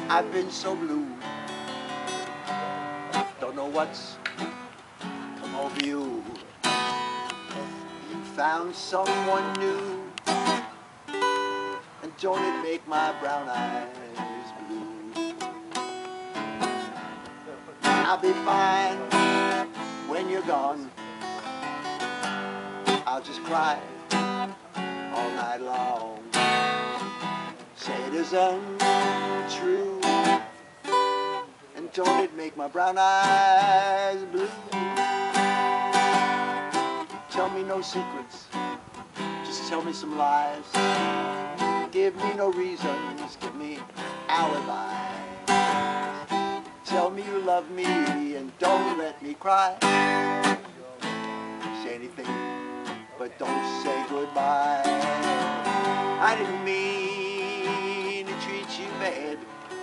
I've been so blue. Don't know what's come over you. You found someone new, and don't it make my brown eyes blue? I'll be fine when you're gone. I'll just cry all night long. Say it isn't true, and don't it make my brown eyes blue? Tell me no secrets, just tell me some lies. Give me no reasons, give me alibis. Tell me you love me and don't let me cry. Say anything, but don't say goodbye. I didn't mean to treat you bad.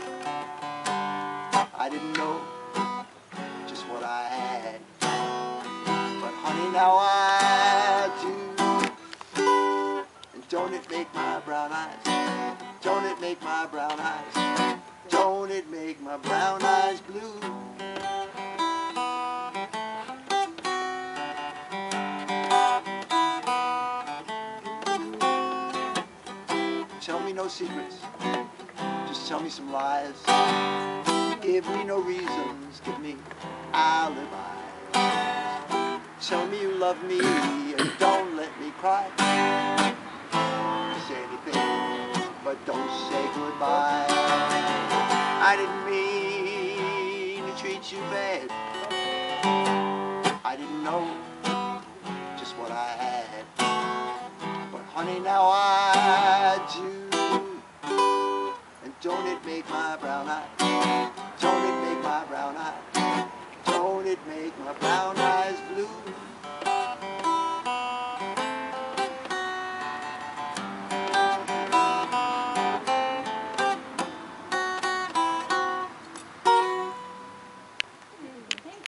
I didn't know just what I had. But honey, now I do. And don't it make my brown eyes, don't it make my brown eyes, don't it make my brown eyes blue? Tell me no secrets, just tell me some lies. Give me no reasons, give me alibis. Tell me you love me and don't let me cry. Say anything, but don't say goodbye. I didn't mean to treat you bad. I didn't know just what I had. But honey, now I do. And don't it make my brown eyes, don't it make my brown eyes, don't it make my brown eyes